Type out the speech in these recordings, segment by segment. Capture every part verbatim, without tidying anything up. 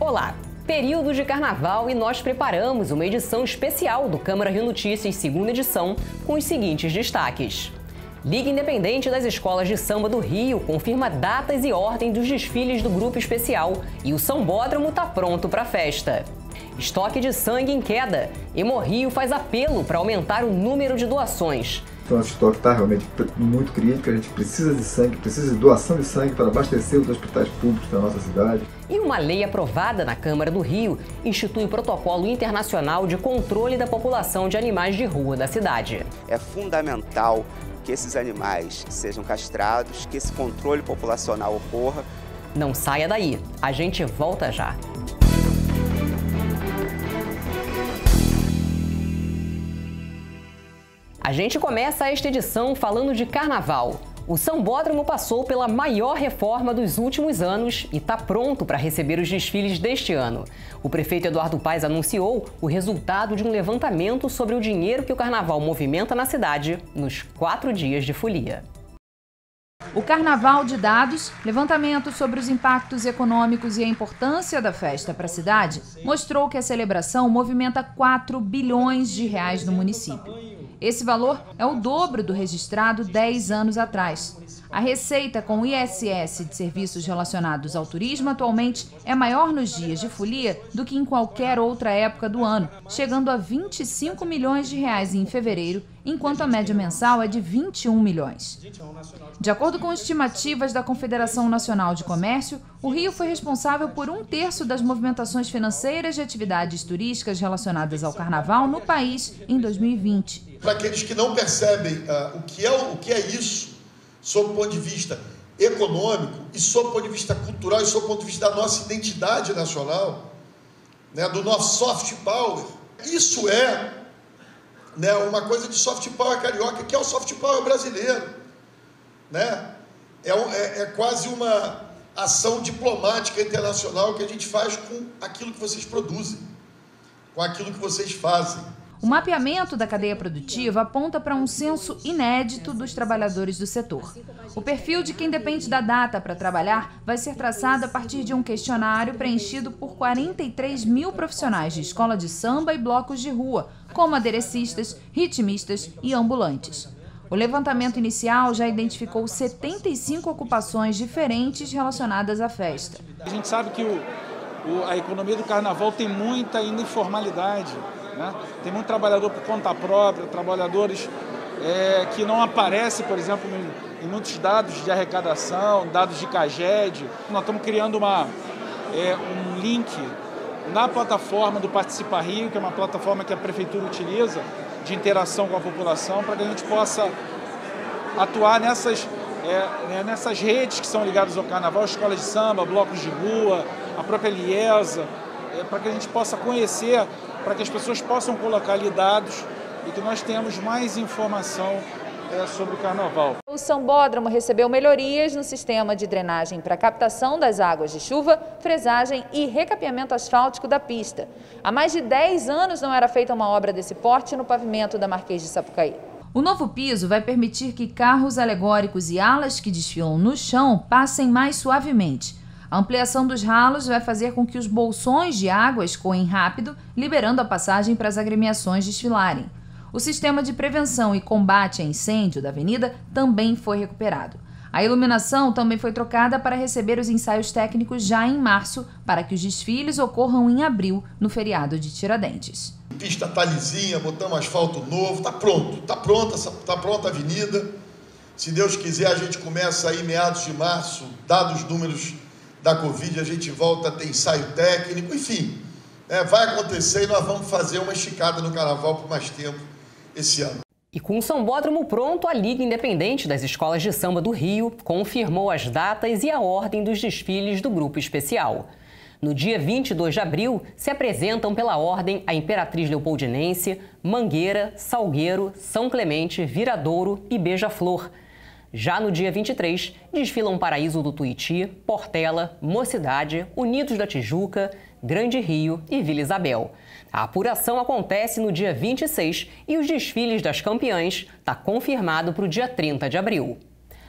Olá! Período de carnaval e nós preparamos uma edição especial do Câmara Rio Notícias, segunda edição, com os seguintes destaques. Liga Independente das Escolas de Samba do Rio confirma datas e ordem dos desfiles do Grupo Especial e o Sambódromo está pronto para a festa. Estoque de sangue em queda. Hemorrio faz apelo para aumentar o número de doações. Então, o estoque está realmente muito crítico, a gente precisa de sangue, precisa de doação de sangue para abastecer os hospitais públicos da nossa cidade. E uma lei aprovada na Câmara do Rio institui o Protocolo Internacional de Controle da População de Animais de Rua da cidade. É fundamental que esses animais sejam castrados, que esse controle populacional ocorra. Não saia daí, a gente volta já. A gente começa esta edição falando de carnaval. O Sambódromo passou pela maior reforma dos últimos anos e está pronto para receber os desfiles deste ano. O prefeito Eduardo Paes anunciou o resultado de um levantamento sobre o dinheiro que o carnaval movimenta na cidade nos quatro dias de folia. O Carnaval de Dados, levantamento sobre os impactos econômicos e a importância da festa para a cidade, mostrou que a celebração movimenta quatro bilhões de reais no município. Esse valor é o dobro do registrado dez anos atrás. A receita com o I S S de serviços relacionados ao turismo atualmente é maior nos dias de folia do que em qualquer outra época do ano, chegando a vinte e cinco milhões de reais em fevereiro, enquanto a média mensal é de vinte e um milhões. De acordo com estimativas da Confederação Nacional de Comércio, o Rio foi responsável por um terço das movimentações financeiras de atividades turísticas relacionadas ao carnaval no país em dois mil e vinte. Para aqueles que não percebem uh, o, que é, o que é isso, sob o ponto de vista econômico e sob o ponto de vista cultural e sob o ponto de vista da nossa identidade nacional, né, do nosso soft power, isso é, né, uma coisa de soft power carioca, que é o soft power brasileiro. Né? É, é, é quase uma ação diplomática internacional que a gente faz com aquilo que vocês produzem, com aquilo que vocês fazem. O mapeamento da cadeia produtiva aponta para um censo inédito dos trabalhadores do setor. O perfil de quem depende da data para trabalhar vai ser traçado a partir de um questionário preenchido por quarenta e três mil profissionais de escola de samba e blocos de rua, como aderecistas, ritmistas e ambulantes. O levantamento inicial já identificou setenta e cinco ocupações diferentes relacionadas à festa. A gente sabe que o, o, a economia do carnaval tem muita ainda informalidade. Né? Tem muito trabalhador por conta própria, trabalhadores é, que não aparecem, por exemplo, em, em muitos dados de arrecadação, dados de CAGED. Nós estamos criando uma, é, um link na plataforma do Participa Rio, que é uma plataforma que a Prefeitura utiliza de interação com a população, para que a gente possa atuar nessas, é, nessas redes que são ligadas ao carnaval, escolas de samba, blocos de rua, a própria Liesa, é, para que a gente possa conhecer, para que as pessoas possam colocar ali dados e que nós tenhamos mais informação é, sobre o carnaval. O Sambódromo recebeu melhorias no sistema de drenagem para captação das águas de chuva, fresagem e recapeamento asfáltico da pista. Há mais de dez anos não era feita uma obra desse porte no pavimento da Marquês de Sapucaí. O novo piso vai permitir que carros alegóricos e alas que desfilam no chão passem mais suavemente. A ampliação dos ralos vai fazer com que os bolsões de água escoem rápido, liberando a passagem para as agremiações desfilarem. O sistema de prevenção e combate a incêndio da avenida também foi recuperado. A iluminação também foi trocada para receber os ensaios técnicos já em março, para que os desfiles ocorram em abril, no feriado de Tiradentes. Pista tá lisinha, botamos asfalto novo, tá pronto, tá pronta, tá pronta a avenida. Se Deus quiser, a gente começa aí meados de março, dados os números da Covid, a gente volta a ter ensaio técnico, enfim, é, vai acontecer e nós vamos fazer uma esticada no carnaval por mais tempo esse ano. E com o Sambódromo pronto, a Liga Independente das Escolas de Samba do Rio confirmou as datas e a ordem dos desfiles do Grupo Especial. No dia vinte e dois de abril, se apresentam pela ordem a Imperatriz Leopoldinense, Mangueira, Salgueiro, São Clemente, Viradouro e Beija-Flor. Já no dia vinte e três, desfilam Paraíso do Tuiuti, Portela, Mocidade, Unidos da Tijuca, Grande Rio e Vila Isabel. A apuração acontece no dia vinte e seis e os desfiles das campeãs está confirmado para o dia trinta de abril.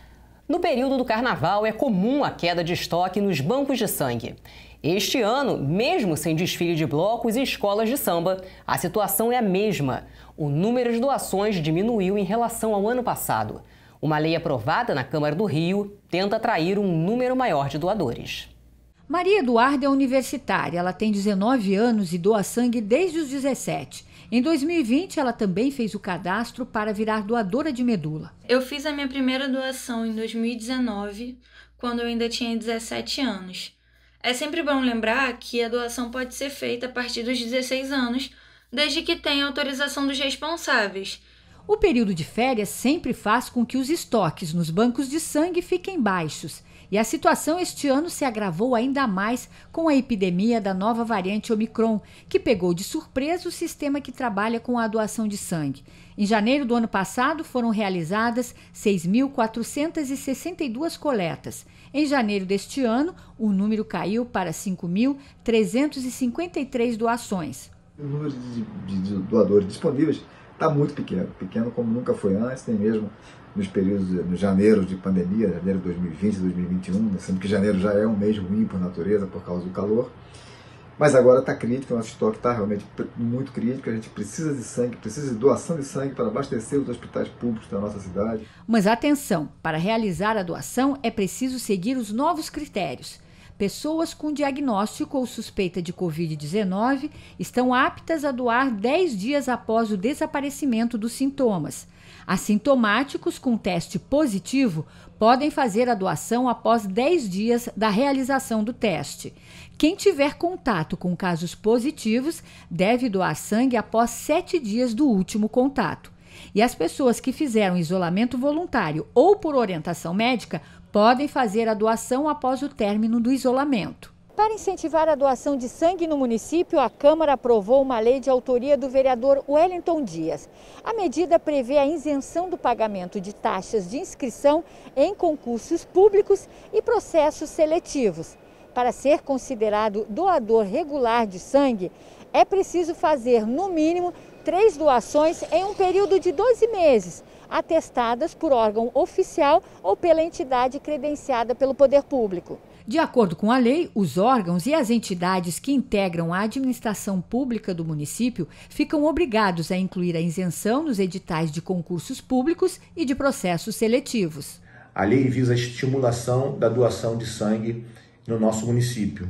No período do carnaval, é comum a queda de estoque nos bancos de sangue. Este ano, mesmo sem desfile de blocos e escolas de samba, a situação é a mesma. O número de doações diminuiu em relação ao ano passado. Uma lei aprovada na Câmara do Rio tenta atrair um número maior de doadores. Maria Eduarda é universitária, ela tem dezenove anos e doa sangue desde os dezessete. Em dois mil e vinte, ela também fez o cadastro para virar doadora de medula. Eu fiz a minha primeira doação em dois mil e dezenove, quando eu ainda tinha dezessete anos. É sempre bom lembrar que a doação pode ser feita a partir dos dezesseis anos, desde que tenha autorização dos responsáveis. O período de férias sempre faz com que os estoques nos bancos de sangue fiquem baixos. E a situação este ano se agravou ainda mais com a epidemia da nova variante Omicron, que pegou de surpresa o sistema que trabalha com a doação de sangue. Em janeiro do ano passado, foram realizadas seis mil quatrocentas e sessenta e duas coletas. Em janeiro deste ano, o número caiu para cinco mil trezentas e cinquenta e três doações. O número de, de, de doadores disponíveis está muito pequeno, pequeno como nunca foi antes, nem mesmo nos períodos, nos janeiro de pandemia, janeiro de dois mil e vinte, dois mil e vinte e um, sendo que janeiro já é um mês ruim por natureza, por causa do calor. Mas agora está crítico, o nosso estoque está realmente muito crítico, a gente precisa de sangue, precisa de doação de sangue para abastecer os hospitais públicos da nossa cidade. Mas atenção, para realizar a doação é preciso seguir os novos critérios. Pessoas com diagnóstico ou suspeita de covid dezenove estão aptas a doar dez dias após o desaparecimento dos sintomas. Assintomáticos com teste positivo podem fazer a doação após dez dias da realização do teste. Quem tiver contato com casos positivos deve doar sangue após sete dias do último contato. E as pessoas que fizeram isolamento voluntário ou por orientação médica podem fazer a doação após o término do isolamento. Para incentivar a doação de sangue no município, a Câmara aprovou uma lei de autoria do vereador Wellington Dias. A medida prevê a isenção do pagamento de taxas de inscrição em concursos públicos e processos seletivos. Para ser considerado doador regular de sangue, é preciso fazer, no mínimo, três doações em um período de doze meses, atestadas por órgão oficial ou pela entidade credenciada pelo poder público. De acordo com a lei, os órgãos e as entidades que integram a administração pública do município ficam obrigados a incluir a isenção nos editais de concursos públicos e de processos seletivos. A lei visa a estimulação da doação de sangue no nosso município,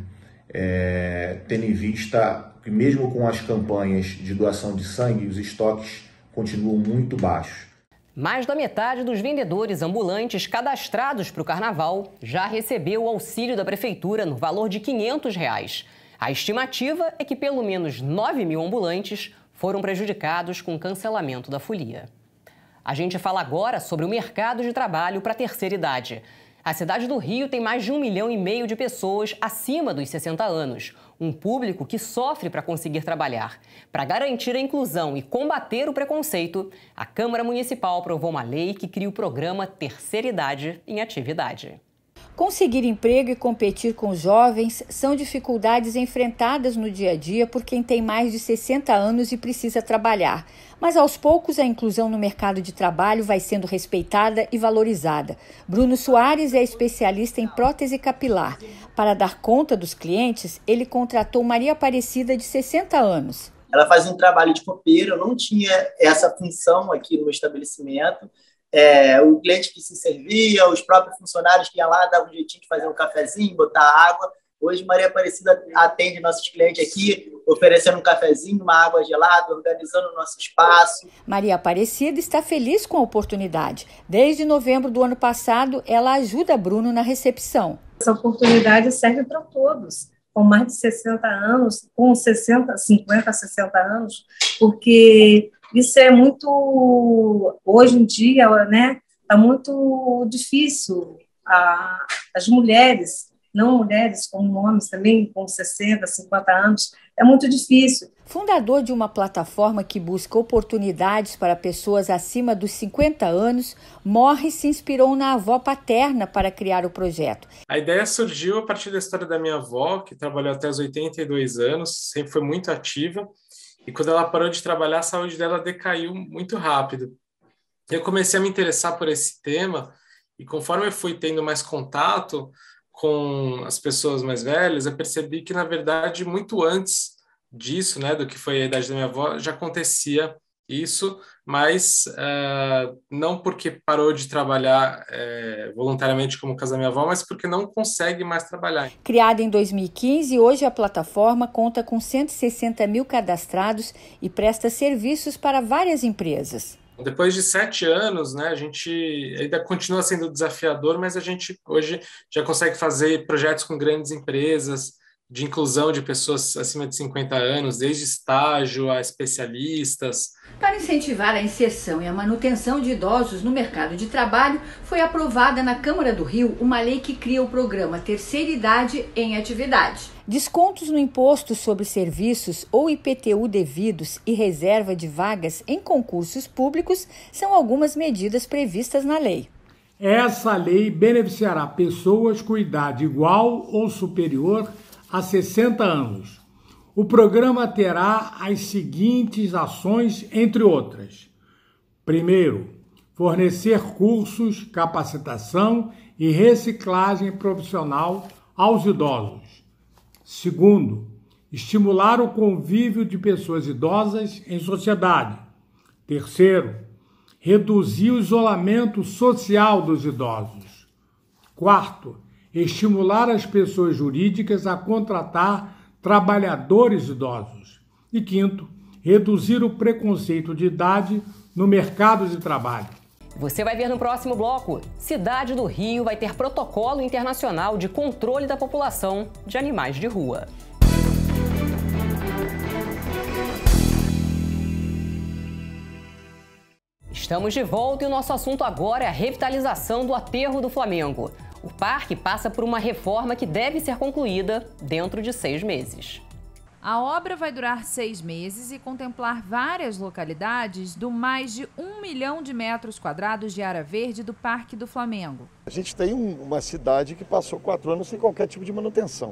é, tendo em vista que mesmo com as campanhas de doação de sangue, os estoques continuam muito baixos. Mais da metade dos vendedores ambulantes cadastrados para o carnaval já recebeu o auxílio da prefeitura no valor de quinhentos reais. A estimativa é que pelo menos nove mil ambulantes foram prejudicados com o cancelamento da folia. A gente fala agora sobre o mercado de trabalho para a terceira idade. A cidade do Rio tem mais de um milhão e meio de pessoas acima dos sessenta anos, um público que sofre para conseguir trabalhar. Para garantir a inclusão e combater o preconceito, a Câmara Municipal aprovou uma lei que cria o programa Terceira Idade em Atividade. Conseguir emprego e competir com jovens são dificuldades enfrentadas no dia a dia por quem tem mais de sessenta anos e precisa trabalhar. Mas aos poucos a inclusão no mercado de trabalho vai sendo respeitada e valorizada. Bruno Soares é especialista em prótese capilar. Para dar conta dos clientes, ele contratou Maria Aparecida, de sessenta anos. Ela faz um trabalho de copeira, eu não tinha essa função aqui no meu estabelecimento. É, o cliente que se servia, os próprios funcionários que iam lá, davam um jeitinho de fazer um cafezinho, botar água. Hoje, Maria Aparecida atende nossos clientes aqui, oferecendo um cafezinho, uma água gelada, organizando o nosso espaço. Maria Aparecida está feliz com a oportunidade. Desde novembro do ano passado, ela ajuda Bruno na recepção. Essa oportunidade serve para todos, com mais de sessenta anos, com sessenta, cinquenta, sessenta anos, porque isso é muito, hoje em dia, né, está muito difícil. A, as mulheres, não mulheres, como homens também, com sessenta, cinquenta anos, é muito difícil. Fundador de uma plataforma que busca oportunidades para pessoas acima dos cinquenta anos, Morris se inspirou na avó paterna para criar o projeto. A ideia surgiu a partir da história da minha avó, que trabalhou até os oitenta e dois anos, sempre foi muito ativa, e quando ela parou de trabalhar, a saúde dela decaiu muito rápido. Eu comecei a me interessar por esse tema E conforme eu fui tendo mais contato com as pessoas mais velhas, eu percebi que, na verdade, muito antes disso, né, do que foi a idade da minha avó, já acontecia isso, mas uh, não porque parou de trabalhar uh, voluntariamente como casa da minha avó, mas porque não consegue mais trabalhar. Criada em dois mil e quinze, hoje a plataforma conta com cento e sessenta mil cadastrados e presta serviços para várias empresas. Depois de sete anos, né, a gente ainda continua sendo desafiador, mas a gente hoje já consegue fazer projetos com grandes empresas, de inclusão de pessoas acima de cinquenta anos, desde estágio a especialistas. Para incentivar a inserção e a manutenção de idosos no mercado de trabalho, foi aprovada na Câmara do Rio uma lei que cria o programa Terceira Idade em Atividade. Descontos no imposto sobre serviços ou I P T U devidos e reserva de vagas em concursos públicos são algumas medidas previstas na lei. Essa lei beneficiará pessoas com idade igual ou superior a sessenta anos. O programa terá as seguintes ações, entre outras. Primeiro, fornecer cursos, capacitação e reciclagem profissional aos idosos. Segundo, estimular o convívio de pessoas idosas em sociedade. Terceiro, reduzir o isolamento social dos idosos. Quarto, estimular as pessoas jurídicas a contratar trabalhadores idosos. E quinto, reduzir o preconceito de idade no mercado de trabalho. Você vai ver no próximo bloco. Cidade do Rio vai ter protocolo internacional de controle da população de animais de rua. Estamos de volta e o nosso assunto agora é a revitalização do Aterro do Flamengo. O parque passa por uma reforma que deve ser concluída dentro de seis meses. A obra vai durar seis meses e contemplar várias localidades do mais de um milhão de metros quadrados de área verde do Parque do Flamengo. A gente tem um, uma cidade que passou quatro anos sem qualquer tipo de manutenção,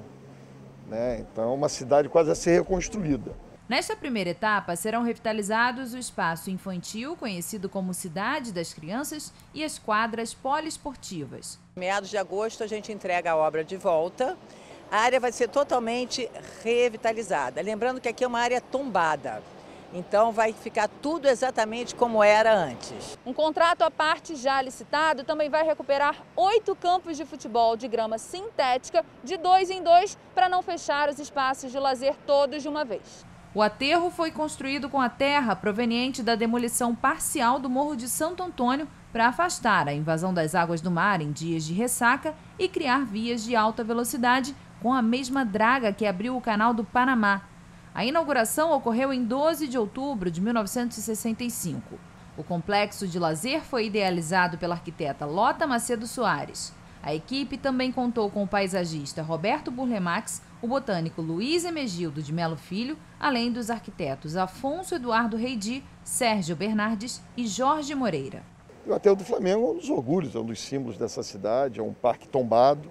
né? Então, uma cidade quase a ser reconstruída. Nesta primeira etapa, serão revitalizados o espaço infantil, conhecido como Cidade das Crianças, e as quadras poliesportivas. Meados de agosto, a gente entrega a obra de volta. A área vai ser totalmente revitalizada. Lembrando que aqui é uma área tombada, então vai ficar tudo exatamente como era antes. Um contrato à parte já licitado também vai recuperar oito campos de futebol de grama sintética de dois em dois para não fechar os espaços de lazer todos de uma vez. O aterro foi construído com a terra proveniente da demolição parcial do Morro de Santo Antônio para afastar a invasão das águas do mar em dias de ressaca e criar vias de alta velocidade com a mesma draga que abriu o Canal do Panamá. A inauguração ocorreu em doze de outubro de mil novecentos e sessenta e cinco. O complexo de lazer foi idealizado pela arquiteta Lota Macedo Soares. A equipe também contou com o paisagista Roberto Burlemax, o botânico Luiz Emegildo de Melo Filho, além dos arquitetos Afonso Eduardo Reidi, Sérgio Bernardes e Jorge Moreira. O Aterro do Flamengo é um dos orgulhos, é um dos símbolos dessa cidade, é um parque tombado,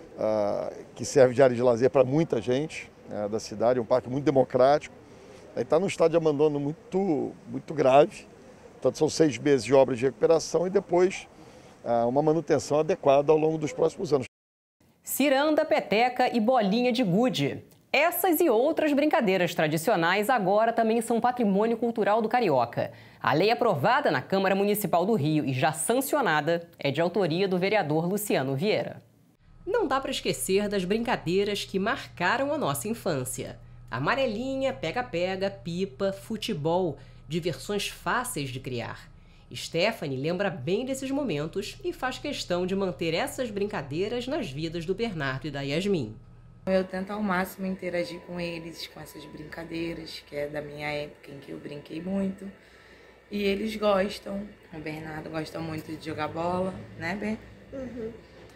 uh, que serve de área de lazer para muita gente uh, da cidade, é um parque muito democrático. Está num estado de abandono muito, muito grave, então são seis meses de obra de recuperação e depois uh, uma manutenção adequada ao longo dos próximos anos. Ciranda, peteca e bolinha de gude. Essas e outras brincadeiras tradicionais agora também são patrimônio cultural do carioca. A lei aprovada na Câmara Municipal do Rio e já sancionada é de autoria do vereador Luciano Vieira. Não dá para esquecer das brincadeiras que marcaram a nossa infância. Amarelinha, pega-pega, pipa, futebol, diversões fáceis de criar. Stephanie lembra bem desses momentos e faz questão de manter essas brincadeiras nas vidas do Bernardo e da Yasmin. Eu tento ao máximo interagir com eles, com essas brincadeiras, que é da minha época em que eu brinquei muito. E eles gostam. O Bernardo gosta muito de jogar bola, né, Ber? Uhum.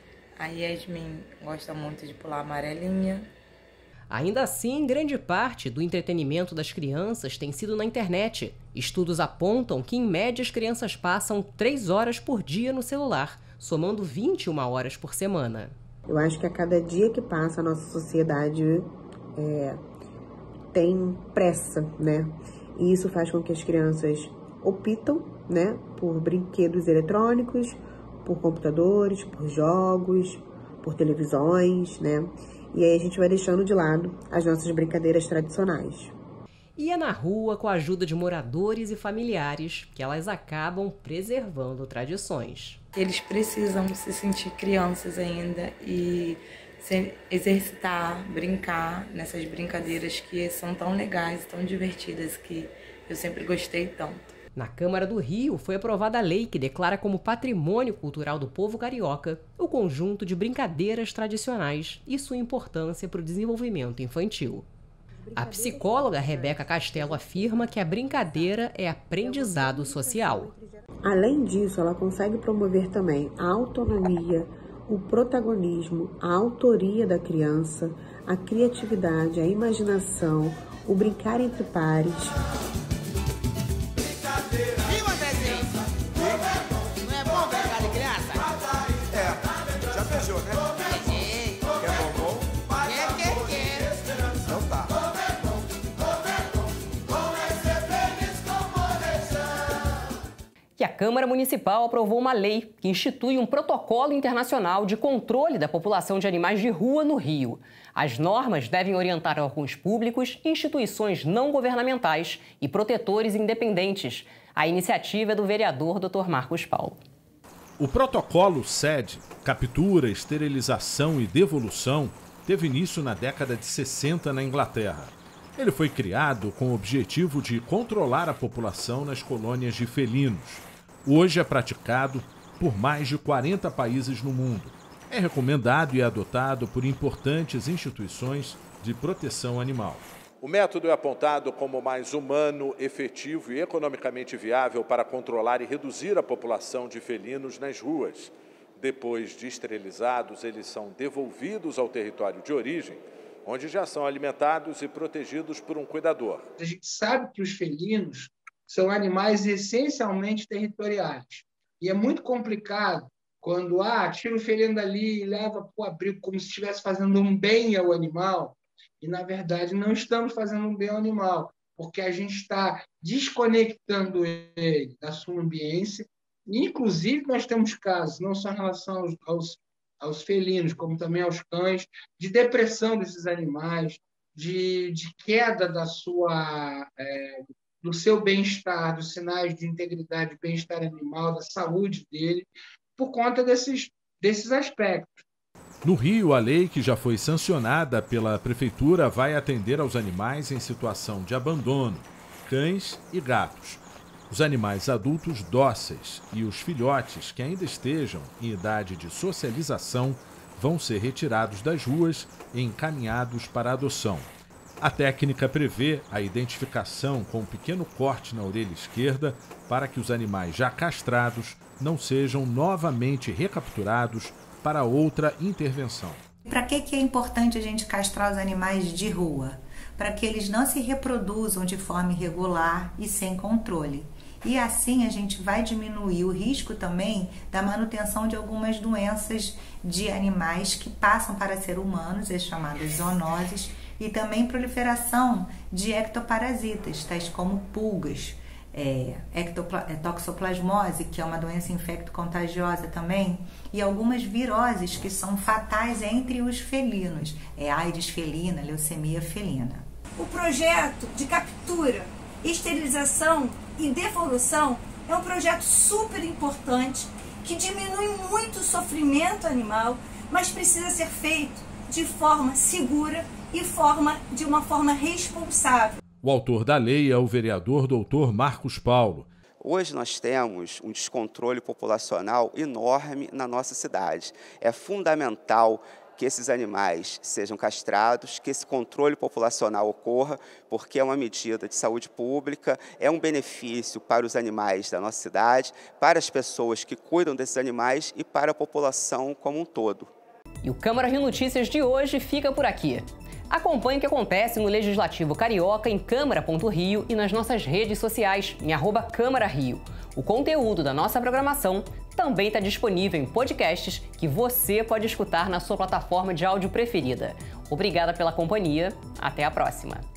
A Yasmin gosta muito de pular amarelinha. Ainda assim, grande parte do entretenimento das crianças tem sido na internet. Estudos apontam que, em média, as crianças passam três horas por dia no celular, somando vinte e uma horas por semana. Eu acho que a cada dia que passa, a nossa sociedade é, tem pressa, né? E isso faz com que as crianças optam, né, por brinquedos eletrônicos, por computadores, por jogos, por televisões, né? E aí a gente vai deixando de lado as nossas brincadeiras tradicionais. E é na rua, com a ajuda de moradores e familiares, que elas acabam preservando tradições. Eles precisam se sentir crianças ainda e se exercitar, brincar nessas brincadeiras que são tão legais, tão divertidas, que eu sempre gostei tanto. Na Câmara do Rio foi aprovada a lei que declara como patrimônio cultural do povo carioca o conjunto de brincadeiras tradicionais e sua importância para o desenvolvimento infantil. A psicóloga Rebeca Castelo afirma que a brincadeira é aprendizado social. Além disso, ela consegue promover também a autonomia, o protagonismo, a autoria da criança, a criatividade, a imaginação, o brincar entre pares. Que a Câmara Municipal aprovou uma lei que institui um protocolo internacional de controle da população de animais de rua no Rio. As normas devem orientar órgãos públicos, instituições não governamentais e protetores independentes. A iniciativa é do vereador doutor Marcos Paulo. O protocolo C E D, captura, esterilização e devolução, teve início na década de sessenta na Inglaterra. Ele foi criado com o objetivo de controlar a população nas colônias de felinos. Hoje é praticado por mais de quarenta países no mundo. É recomendado e adotado por importantes instituições de proteção animal. O método é apontado como mais humano, efetivo e economicamente viável para controlar e reduzir a população de felinos nas ruas. Depois de esterilizados, eles são devolvidos ao território de origem, onde já são alimentados e protegidos por um cuidador. A gente sabe que os felinos são animais essencialmente territoriais. E é muito complicado quando ah, tira o felino dali e leva para o abrigo como se estivesse fazendo um bem ao animal. E, na verdade, não estamos fazendo um bem ao animal, porque a gente está desconectando ele da sua ambiência. E, inclusive, nós temos casos, não só em relação aos, aos aos felinos, como também aos cães, de depressão desses animais, de, de queda da sua, é, do seu bem-estar, dos sinais de integridade e bem-estar animal, da saúde dele, por conta desses, desses aspectos. No Rio, a lei que já foi sancionada pela Prefeitura vai atender aos animais em situação de abandono, cães e gatos. Os animais adultos dóceis e os filhotes que ainda estejam em idade de socialização vão ser retirados das ruas e encaminhados para adoção. A técnica prevê a identificação com um pequeno corte na orelha esquerda para que os animais já castrados não sejam novamente recapturados para outra intervenção. Para que que é importante a gente castrar os animais de rua? Para que eles não se reproduzam de forma irregular e sem controle. E assim a gente vai diminuir o risco também da manutenção de algumas doenças de animais que passam para ser humanos, as chamadas zoonoses, e também proliferação de ectoparasitas, tais como pulgas, é, ectopla- toxoplasmose, que é uma doença infecto-contagiosa também, e algumas viroses que são fatais entre os felinos, é AIDS felina, leucemia felina. O projeto de captura, esterilização e devolução é um projeto super importante que diminui muito o sofrimento animal, mas precisa ser feito de forma segura e forma, de uma forma responsável. O autor da lei é o vereador doutor Marcos Paulo. Hoje nós temos um descontrole populacional enorme na nossa cidade. É fundamental que esses animais sejam castrados, que esse controle populacional ocorra, porque é uma medida de saúde pública, é um benefício para os animais da nossa cidade, para as pessoas que cuidam desses animais e para a população como um todo. E o Câmara Rio Notícias de hoje fica por aqui. Acompanhe o que acontece no Legislativo Carioca em câmara ponto rio e nas nossas redes sociais, em arroba Câmara Rio. O conteúdo da nossa programação também está disponível em podcasts que você pode escutar na sua plataforma de áudio preferida. Obrigada pela companhia. Até a próxima.